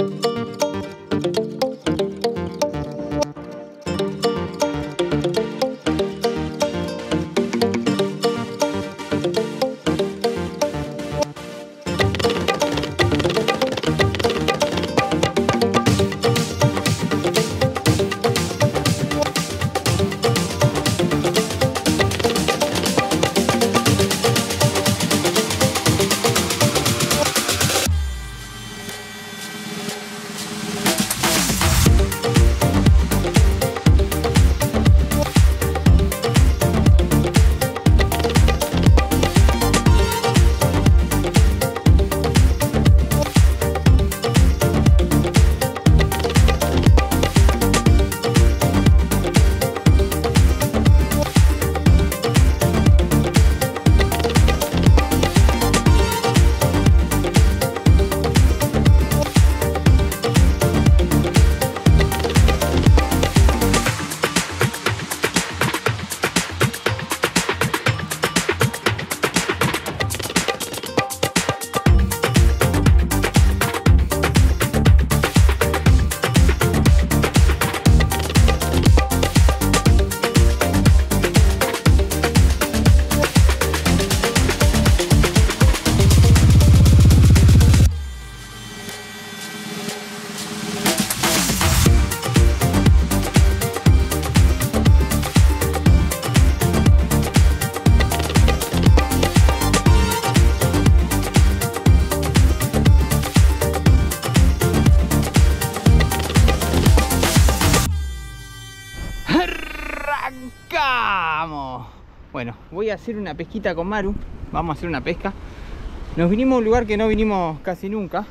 ¡Arrancamos! Bueno, voy a hacer una pesquita con Maru. Vamos a hacer una pesca. Nos vinimos a un lugar que no vinimos casi nunca.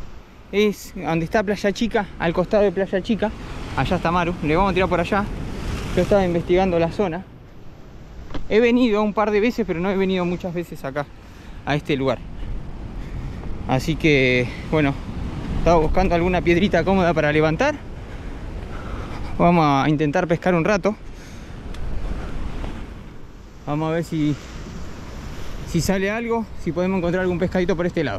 Es donde está Playa Chica, al costado de Playa Chica. Allá está Maru, le vamos a tirar por allá. Yo estaba investigando la zona. He venido un par de veces, pero no he venido muchas veces acá, a este lugar. Así que, bueno, estaba buscando alguna piedrita cómoda para levantar. Vamos a intentar pescar un rato. Vamos a ver si sale algo, si podemos encontrar algún pescadito por este lado.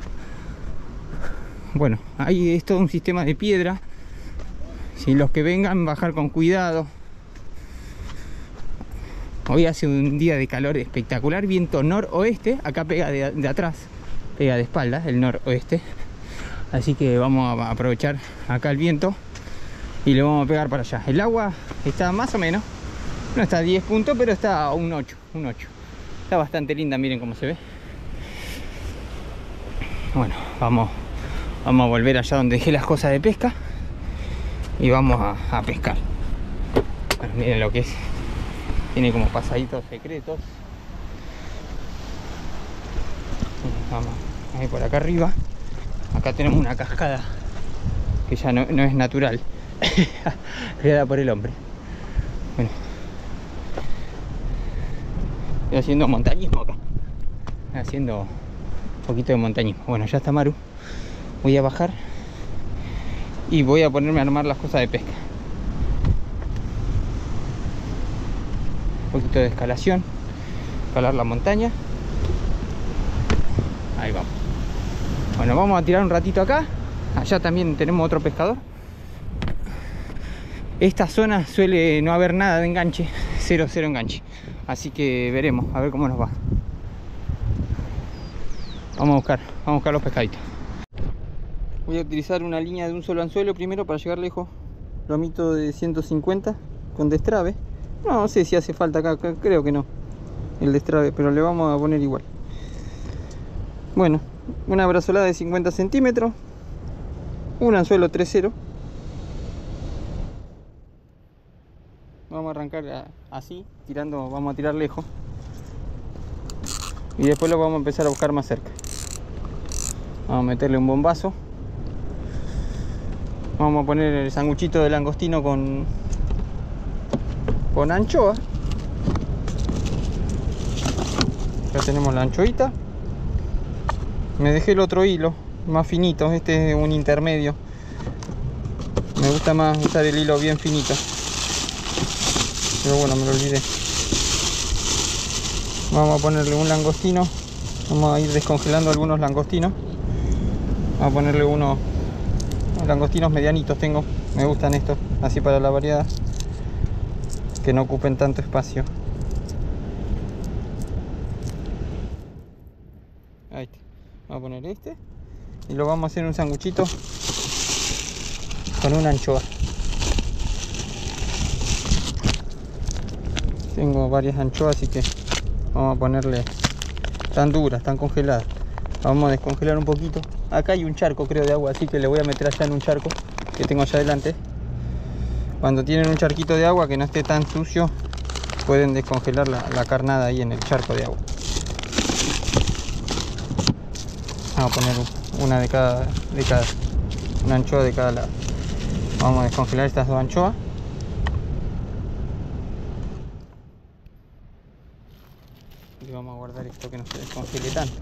Bueno, ahí es todo un sistema de piedra. Si los que vengan, bajar con cuidado. Hoy hace un día de calor espectacular, viento noroeste. Acá pega de atrás, pega de espaldas, el noroeste. Así que vamos a aprovechar acá el viento y le vamos a pegar para allá. El agua está más o menos, no está a 10 puntos, pero está a un 8. Está bastante linda, miren cómo se ve. Bueno, vamos a volver allá donde dejé las cosas de pesca y vamos a pescar. Bueno, miren lo que es. Tiene como pasaditos secretos. Vamos ahí por acá arriba. Acá tenemos una cascada que ya no es natural, creada por el hombre. Bueno, estoy haciendo montañismo acá. Estoy haciendo un poquito de montañismo. Bueno, ya está Maru. Voy a bajar y voy a ponerme a armar las cosas de pesca. Un poquito de escalación, escalar la montaña. Ahí vamos. Bueno, vamos a tirar un ratito acá. Allá también tenemos otro pescador. Esta zona suele no haber nada de enganche, cero enganche. Así que veremos, a ver cómo nos va. Vamos a buscar los pescaditos. Voy a utilizar una línea de un solo anzuelo primero para llegar lejos. Lomito de 150 con destrabe. No sé si hace falta acá, creo que no, el destrabe, pero le vamos a poner igual. Bueno, una brazolada de 50 centímetros, un anzuelo 3-0. Vamos a arrancar así, tirando, vamos a tirar lejos. Y después lo vamos a empezar a buscar más cerca. Vamos a meterle un bombazo. Vamos a poner el sanguchito de langostino con anchoa. Ya tenemos la anchoita. Me dejé el otro hilo más finito, este es un intermedio. Me gusta más usar el hilo bien finito, pero bueno, me lo olvidé. Vamos a ponerle un langostino. Vamos a ir descongelando algunos langostinos. Vamos a ponerle uno langostinos medianitos tengo. Me gustan estos, así para la variedad, que no ocupen tanto espacio. Ahí está. Vamos a poner este y lo vamos a hacer un sanguchito con una anchoa. Tengo varias anchoas, así que vamos a ponerle. Tan duras, tan congeladas. Vamos a descongelar un poquito. Acá hay un charco, creo, de agua, así que le voy a meter allá en un charco que tengo allá adelante. Cuando tienen un charquito de agua que no esté tan sucio, pueden descongelar la carnada ahí en el charco de agua. Vamos a poner una de cada, una anchoa de cada lado. Vamos a descongelar estas dos anchoas. Y vamos a guardar esto que no se descongele tanto.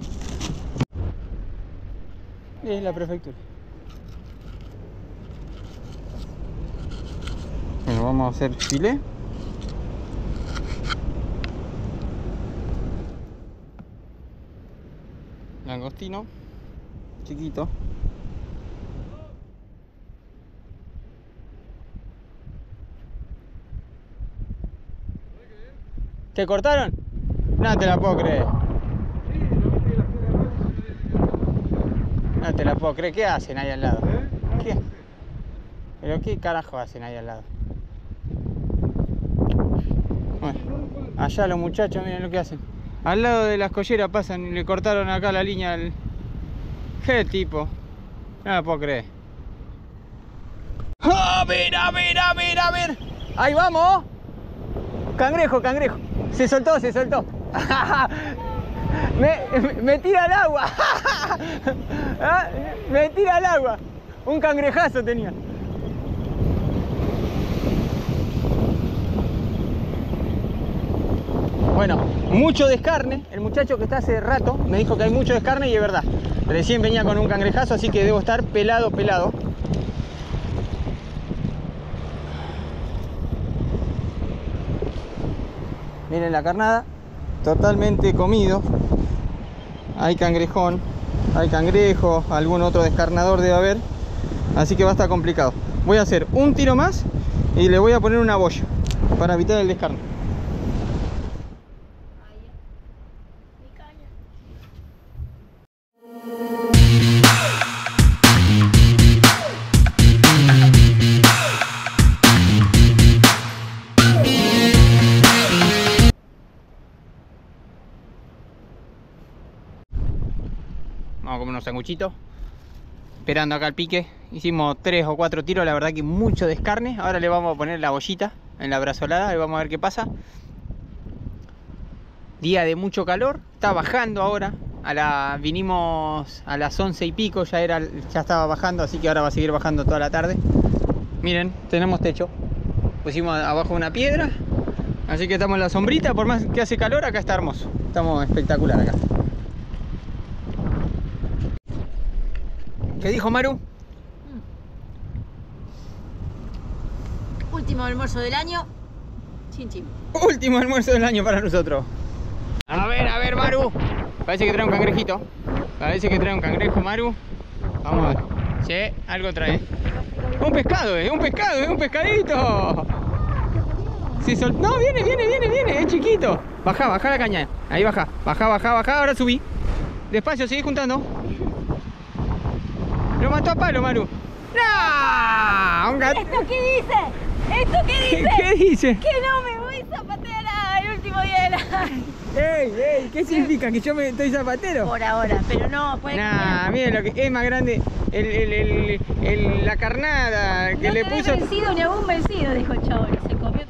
Es la prefectura. Bueno, vamos a hacer filé. Langostino chiquito. ¿Te cortaron? No te la puedo creer. No te la puedo creer. ¿Qué hacen ahí al lado? ¿Qué? ¿Pero qué carajo hacen ahí al lado? Bueno, allá los muchachos, miren lo que hacen. Al lado de las colleras pasan y le cortaron acá la línea al... ¿Qué tipo? No la puedo creer. ¡Oh, mira, mira, mira, mira! ¡Ahí vamos! Cangrejo, cangrejo. Se soltó, se soltó. Me tira al agua. Me tira al agua. Un cangrejazo tenía. Bueno, mucho descarne. El muchacho que está hace rato me dijo que hay mucho descarne y es verdad. Recién venía con un cangrejazo, así que debo estar pelado, pelado. Miren la carnada, totalmente comido. Hay cangrejón, hay cangrejo, algún otro descarnador debe haber. Así que va a estar complicado. Voy a hacer un tiro más y le voy a poner una boya para evitar el descarne. Vamos a comer unos sanguchitos. Esperando acá el pique. Hicimos 3 o 4 tiros, la verdad que mucho descarne. Ahora le vamos a poner la bollita en la brazolada y vamos a ver qué pasa. Día de mucho calor, está bajando ahora. Vinimos a las 11 y pico, ya estaba bajando, así que ahora va a seguir bajando toda la tarde. Miren, tenemos techo. Pusimos abajo una piedra, así que estamos en la sombrita. Por más que hace calor, acá está hermoso. Estamos espectacular acá. ¿Qué dijo Maru? Último almuerzo del año. Chin chin. Último almuerzo del año para nosotros. A ver, Maru. Parece que trae un cangrejito. Parece que trae un cangrejo, Maru. Vamos a ver. Sí, algo trae. Un pescado, un pescado, un pescadito. Se soltó. No, viene, es chiquito. Baja la caña. Ahí baja. Baja. Ahora subí. Despacio, seguí juntando. Lo mató a palo, Maru. ¡No! Un gato. ¿Esto qué dice? ¿Esto qué dice? ¿Qué dice? Que no me voy zapatera el último día del año. ¡Ey! ¿Qué significa? ¿Que yo estoy zapatero? Por ahora, pero no, puede cambiar. Miren lo que es más grande la carnada que no le te puso. Vencido ni algún vencido, dijo el chavo. Se comió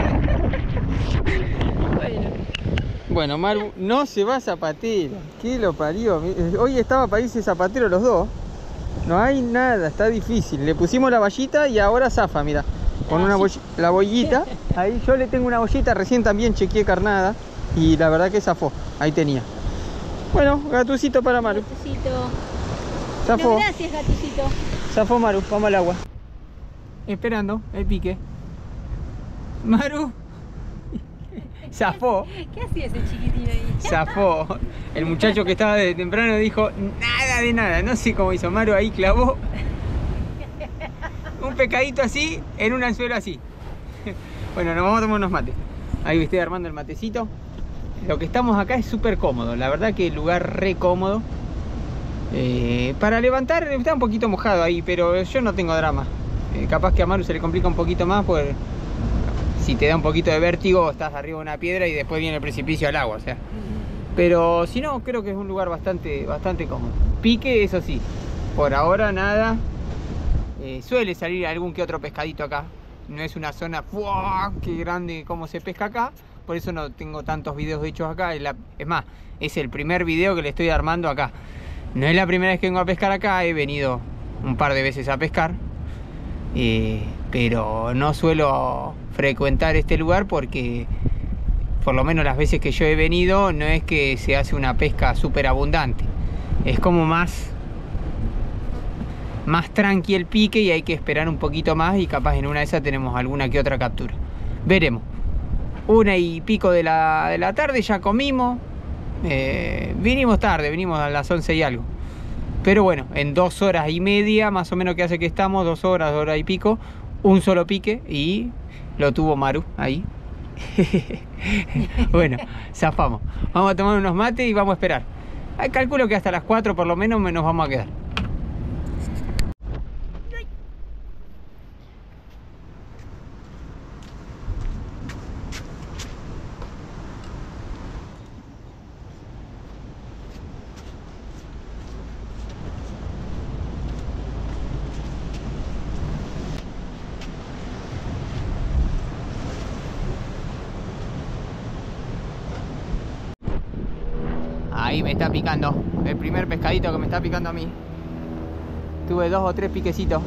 todo. Bueno, Maru no se va zapatero. ¿Qué lo parió? Hoy estaba para irse zapatero los dos. No hay nada, está difícil. Le pusimos la vallita y ahora zafa, mira. Con la bollita. Ahí yo le tengo una bollita, recién también chequeé carnada. Y la verdad que zafó. Ahí tenía. Bueno, gatucito para Maru. Gatucito. Zafó. No, gracias, gatucito. Zafó Maru, vamos al agua. Esperando el pique. Maru. Zafó. ¿Qué hacía ese chiquitín ahí? Zafó. El muchacho que estaba de temprano dijo nada de nada. No sé cómo hizo. Maru ahí clavó. pescadito así en un anzuelo así. Bueno, nos vamos a tomar unos mates. Ahí estoy armando el matecito. Lo que estamos acá es súper cómodo. La verdad que el lugar re cómodo. Para levantar está un poquito mojado ahí, pero yo no tengo drama. Capaz que a Maru se le complica un poquito más, pues si te da un poquito de vértigo estás arriba de una piedra y después viene el precipicio al agua, o sea. Pero si no, creo que es un lugar bastante cómodo. Pique, eso sí, por ahora nada. Suele salir algún que otro pescadito acá. No es una zona ¡fua! ¡Qué grande como se pesca acá! Por eso no tengo tantos videos hechos acá. Es más, es el primer video que le estoy armando acá. No es la primera vez que vengo a pescar acá. He venido un par de veces a pescar. Pero no suelo frecuentar este lugar porque, por lo menos las veces que yo he venido, no es que se hace una pesca súper abundante. Es como más tranqui el pique y hay que esperar un poquito más y capaz en una de esas tenemos alguna que otra captura. Veremos. 1:00 de la tarde, ya comimos. Vinimos tarde, vinimos a las 11 y algo. Pero bueno, en 2 horas y media más o menos que hace que estamos, 2 horas, 1 hora y pico, un solo pique y lo tuvo Maru ahí. Bueno, zafamos. Vamos a tomar unos mates y vamos a esperar. Calculo que hasta las 4 por lo menos nos vamos a quedar. Ahí me está picando el primer pescadito que me está picando a mí. Tuve 2 o 3 piquecitos.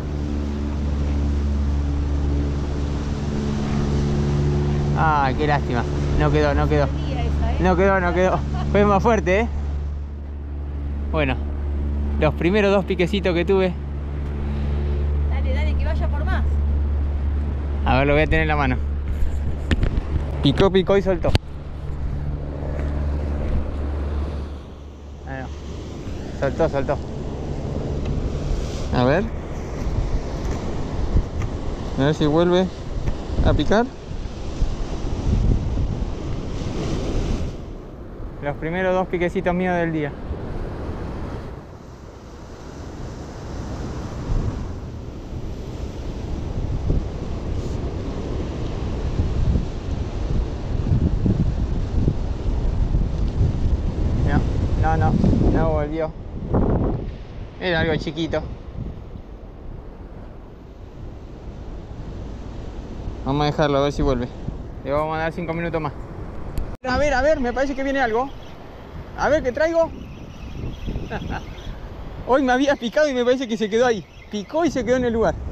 Ay, qué lástima. No quedó. No quedó. Fue más fuerte, ¿eh? Bueno, los primeros 2 piquecitos que tuve. Dale, que vaya por más. A ver, lo voy a tener en la mano. Picó y soltó. Soltó. A ver si vuelve a picar. Los primeros 2 piquecitos míos del día. No volvió. Era algo chiquito. Vamos a dejarlo a ver si vuelve. Le vamos a dar 5 minutos más. A ver, me parece que viene algo. A ver, ¿qué traigo? Hoy me había picado y me parece que se quedó ahí. Picó y se quedó en el lugar.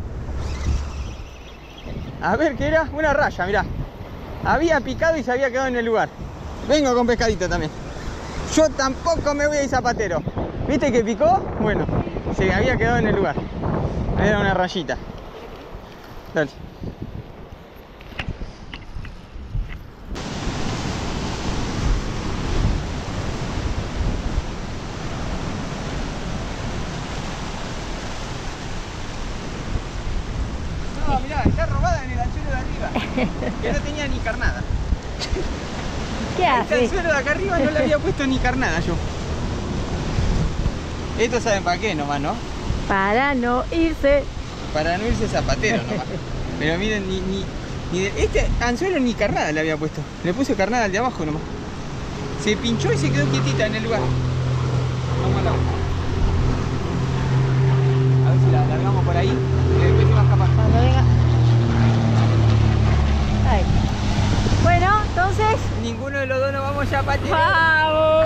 A ver, ¿qué era? Una raya, mirá. Había picado y se había quedado en el lugar. Vengo con pescadito también. Yo tampoco me voy a ir zapatero. ¿Viste que picó? Bueno, se había quedado en el lugar. Era una rayita. Dale. No, mirá, está robada en el anzuelo de arriba. Que no tenía ni carnada. ¿Qué haces? El anzuelo de acá arriba no le había puesto ni carnada yo. Esto saben para qué nomás, ¿no? Para no irse. Para no irse zapatero nomás. Pero miren, este anzuelo ni carnada le había puesto. Le puse carnada al de abajo nomás. Se pinchó y se quedó quietita en el lugar. Vamos a la... A ver si la largamos por ahí y después se va a escapar. Cuando venga. Ahí. Bueno, entonces. Ninguno de los dos nos vamos ya patero. ¡Vamos!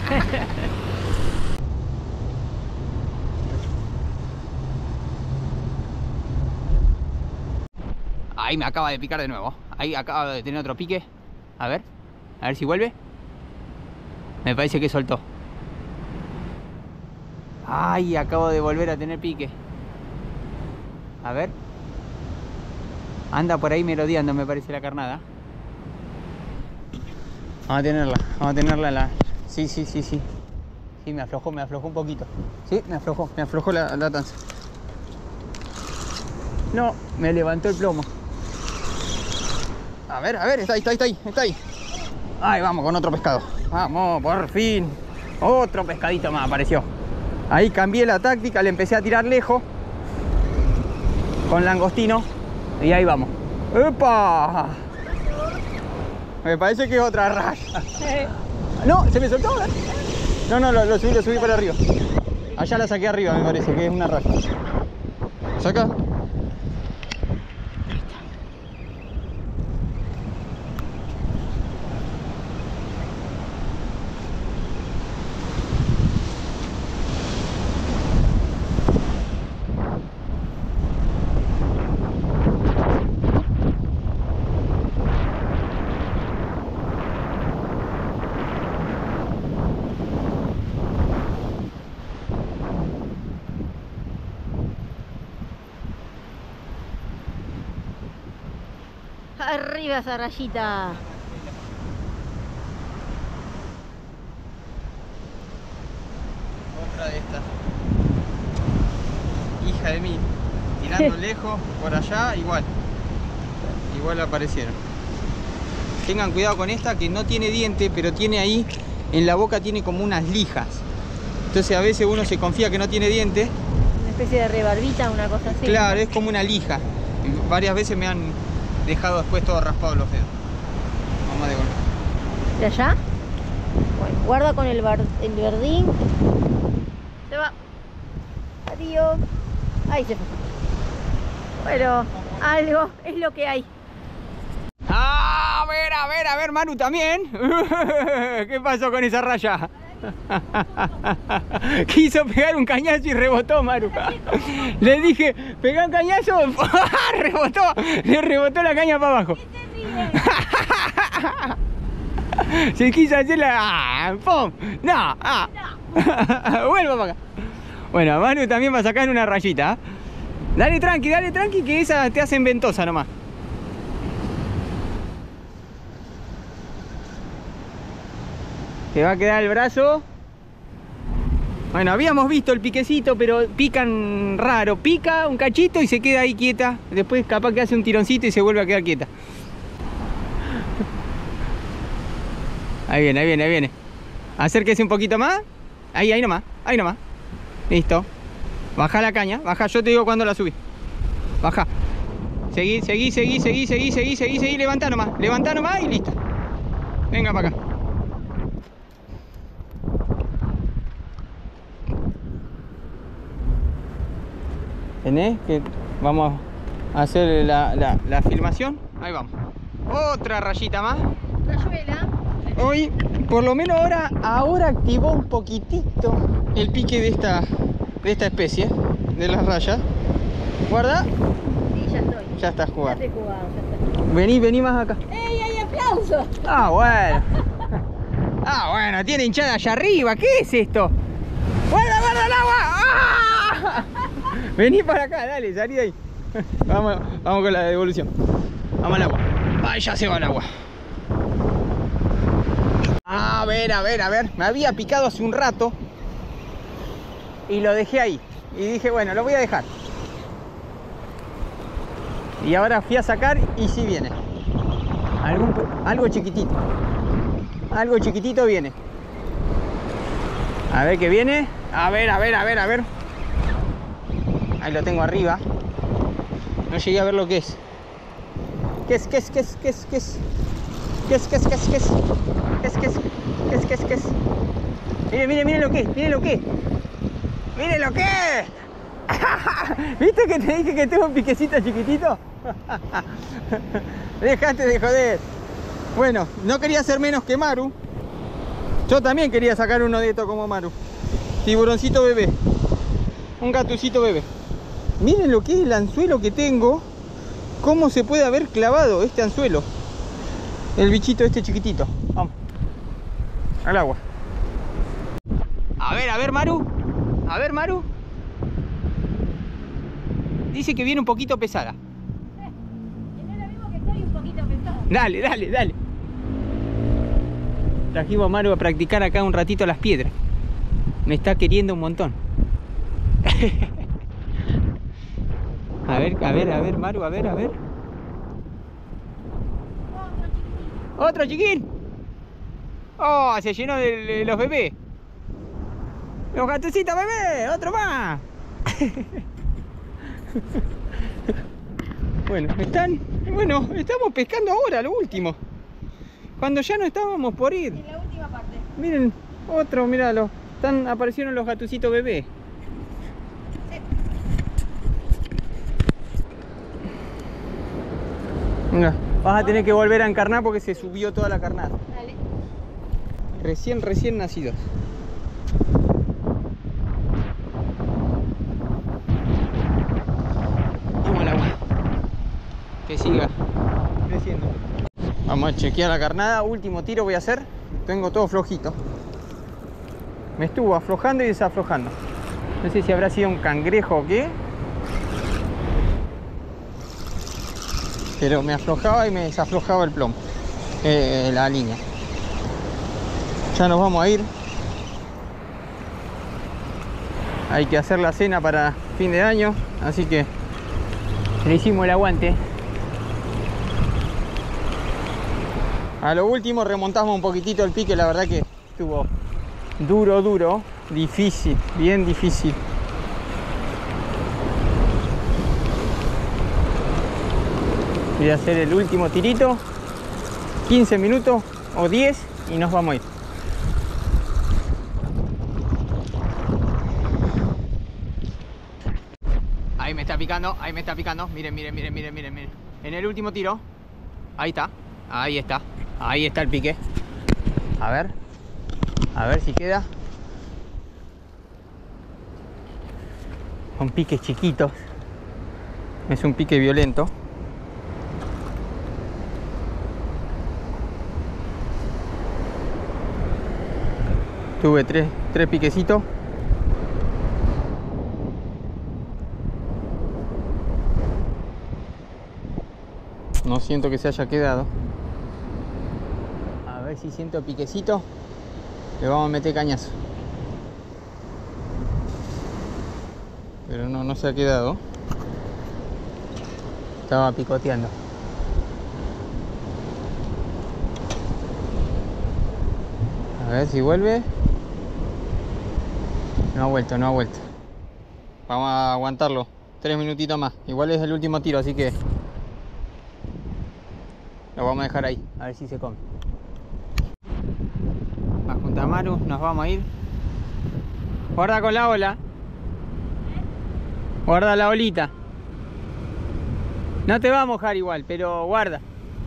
Ahí me acaba de picar de nuevo. Ahí acaba de tener otro pique. A ver si vuelve. Me parece que soltó. Ay, acabo de volver a tener pique. A ver. Anda por ahí merodeando, me parece, la carnada. Vamos a tenerla en la... Sí. Sí, me aflojó un poquito. Sí, me aflojó la tanza. No, me levantó el plomo. A ver, está ahí. Ahí vamos con otro pescado. Vamos, por fin. Otro pescadito más apareció. Ahí cambié la táctica, le empecé a tirar lejos con langostino. Y ahí vamos. ¡Epa! Me parece que es otra raya. No, se me soltó. No, lo subí para arriba. Allá la saqué arriba, me parece que es una raya. Saca. Arriba esa rayita. Otra de estas. Hija de mí. Tirando lejos, por allá, igual aparecieron. Tengan cuidado con esta que no tiene diente, pero tiene ahí, en la boca tiene como unas lijas. Entonces a veces uno se confía que no tiene diente. Una especie de rebarbita, una cosa así. Claro, es como una lija. Y varias veces me han dejado después todo raspado los dedos. Vamos de golpe. ¿De allá? Bueno, guarda con el verdín. Se va. Adiós. Ahí se fue. Bueno, algo es lo que hay. A ver, Manu también. ¿Qué pasó con esa raya? Quiso pegar un cañazo y rebotó, Maru. Le dije, pegá un cañazo. Le rebotó la caña para abajo. Se quiso hacer la... ¡Pum! No. Vuelva para acá. Bueno, Manu también va a sacar una rayita. Dale tranqui, que esa te hacen ventosa nomás. Te va a quedar el brazo. Bueno, habíamos visto el piquecito, pero pican raro. Pica un cachito y se queda ahí quieta. Después capaz que hace un tironcito y se vuelve a quedar quieta. Ahí viene. Acérquese un poquito más. Ahí nomás. Listo. Baja la caña. Baja, yo te digo cuando la subí. Baja. Seguí. Levantá nomás y listo. Venga para acá. ¿Tenés? Que vamos a hacer la filmación. Ahí vamos. Otra rayita más. Rayuela. Hoy, por lo menos ahora activó un poquitito el pique de esta especie, de las rayas. Guarda. Sí, ya estoy. Ya estás jugando. Ya estoy jugando. Vení más acá. ¡Ey, hay aplausos! Bueno, tiene hinchada allá arriba. ¿Qué es esto? ¡Guarda el agua! ¡Ah! Vení para acá, dale, salí de ahí. Vamos con la devolución. Vamos al agua. Ay, ya se va el agua. A ver. Me había picado hace un rato y lo dejé ahí. Y dije, bueno, lo voy a dejar. Y ahora fui a sacar y sí viene. Algo chiquitito. Algo chiquitito viene. A ver qué viene. A ver. Ahí lo tengo arriba. No llegué a ver lo que es. ¿Qué es? Mire lo que es. Mire lo que es. ¿Viste que te dije que tengo un piquecito chiquitito? Dejate de joder. Bueno, no quería ser menos que Maru. Yo también quería sacar uno de estos como Maru. Tiburoncito bebé. Un gatucito bebé. Miren lo que es el anzuelo que tengo. Cómo se puede haber clavado este anzuelo. El bichito este chiquitito. Vamos. Al agua. A ver, Maru. Dice que viene un poquito pesada. Y no es lo mismo que estoy un poquito pesado. Dale. Trajimos a Maru a practicar acá un ratito las piedras. Me está queriendo un montón. A A ver, Maru, a ver. ¡Otro chiquín! ¡Oh! Se llenó de los bebés. ¡Los gatucitos bebés! ¡Otro más! Bueno, estamos pescando ahora, lo último. Cuando ya no estábamos por ir. En la última parte. Miren, otro, míralo. Aparecieron los gatucitos bebés. Sí. Mira, vas a tener que volver a encarnar porque se subió toda la carnada. Dale. Recién nacidos. Vamos al agua. Que siga creciendo. Vamos a chequear la carnada. Último tiro voy a hacer. Tengo todo flojito. Me estuvo aflojando y desaflojando. No sé si habrá sido un cangrejo o qué. Pero me aflojaba y me desaflojaba el plomo. La línea. Ya nos vamos a ir. Hay que hacer la cena para fin de año. Así que le hicimos el aguante. A lo último remontamos un poquitito el pique. La verdad que estuvo duro. Difícil, bien difícil. Voy a hacer el último tirito. 15 minutos o 10 y nos vamos a ir. Ahí me está picando, Miren. En el último tiro. Ahí está el pique. A ver si queda. Son piques chiquitos. Es un pique violento. Tuve tres piquecitos. No siento que se haya quedado. A ver si siento piquecito. Le vamos a meter cañazo. Pero no se ha quedado. Estaba picoteando. A ver si vuelve. No ha vuelto. Vamos a aguantarlo 3 minutitos más. Igual es el último tiro, así que lo vamos a dejar ahí, a ver si se come. A junto a Maru nos vamos a ir. Guarda con la ola. Guarda la olita. No te va a mojar igual, pero guarda.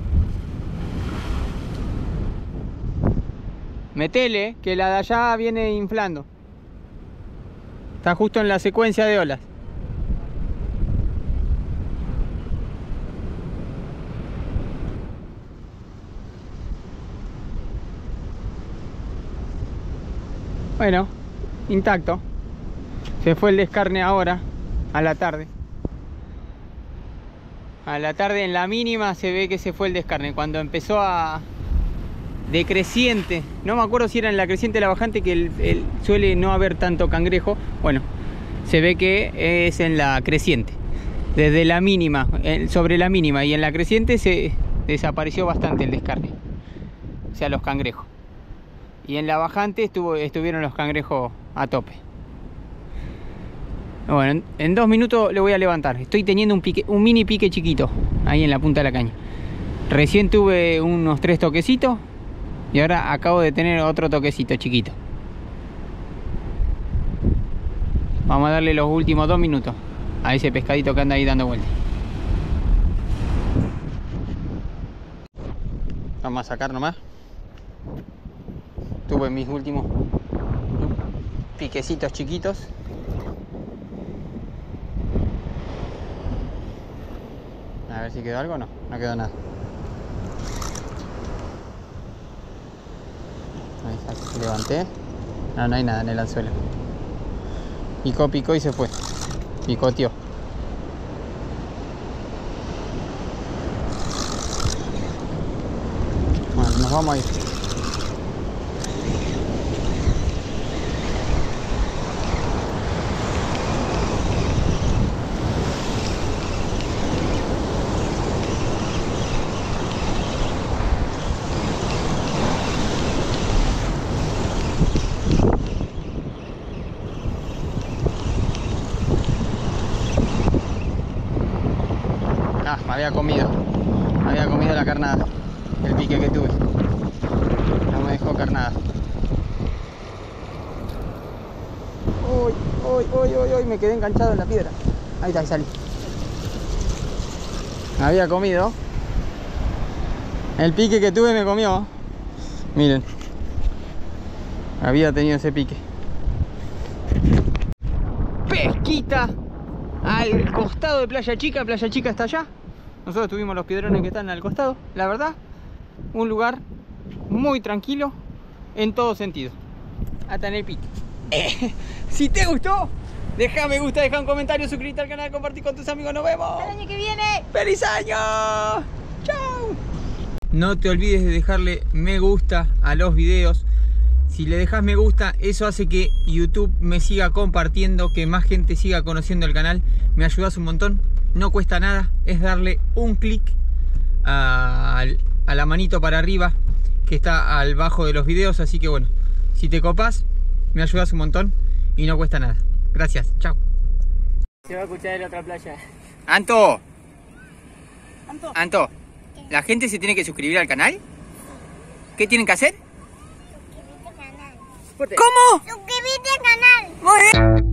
Metele, que la de allá viene inflando. Está justo en la secuencia de olas. Bueno, intacto. Se fue el descarne ahora, a la tarde. A la tarde en la mínima se ve que se fue el descarne. Cuando empezó a decreciente, no me acuerdo si era en la creciente o la bajante, que suele no haber tanto cangrejo. Bueno, se ve que es en la creciente. Desde la mínima, sobre la mínima y en la creciente se desapareció bastante el descarne. O sea, los cangrejos. Y en la bajante estuvieron los cangrejos a tope. Bueno, en 2 minutos le voy a levantar. Estoy teniendo un mini pique chiquito ahí en la punta de la caña. Recién tuve unos 3 toquecitos y ahora acabo de tener otro toquecito chiquito. Vamos a darle los últimos 2 minutos a ese pescadito que anda ahí dando vueltas. Vamos a sacar nomás. Tuve mis últimos piquecitos chiquitos. A ver si quedó algo o no. No quedó nada. Ahí levanté. No hay nada en el anzuelo. Picó y se fue. Picoteó. Bueno, nos vamos a ir. Me había comido la carnada. El pique que tuve. No me dejó carnada. Uy, me quedé enganchado en la piedra. Ahí está, ahí salí. Me había comido. El pique que tuve me comió. Miren. Había tenido ese pique. Pesquita al costado de Playa Chica. Playa Chica está allá. Nosotros tuvimos los piedrones que están al costado. La verdad, un lugar muy tranquilo en todo sentido. Hasta en el pique. Si te gustó, deja me gusta, deja un comentario, suscríbete al canal, compartir con tus amigos. Nos vemos. ¡Hasta el año que viene! ¡Feliz año! ¡Chao! No te olvides de dejarle me gusta a los videos. Si le dejas me gusta, eso hace que YouTube me siga compartiendo, que más gente siga conociendo el canal. Me ayudas un montón, no cuesta nada, es darle un clic a la manito para arriba que está al bajo de los videos. Así que bueno, si te copas, me ayudas un montón y no cuesta nada. Gracias, chao. Se va a escuchar en la otra playa. Anto, ¿la gente se tiene que suscribir al canal? ¿Qué tienen que hacer? Fuerte. ¿Cómo? ¡Suscríbete al canal! Muy bien.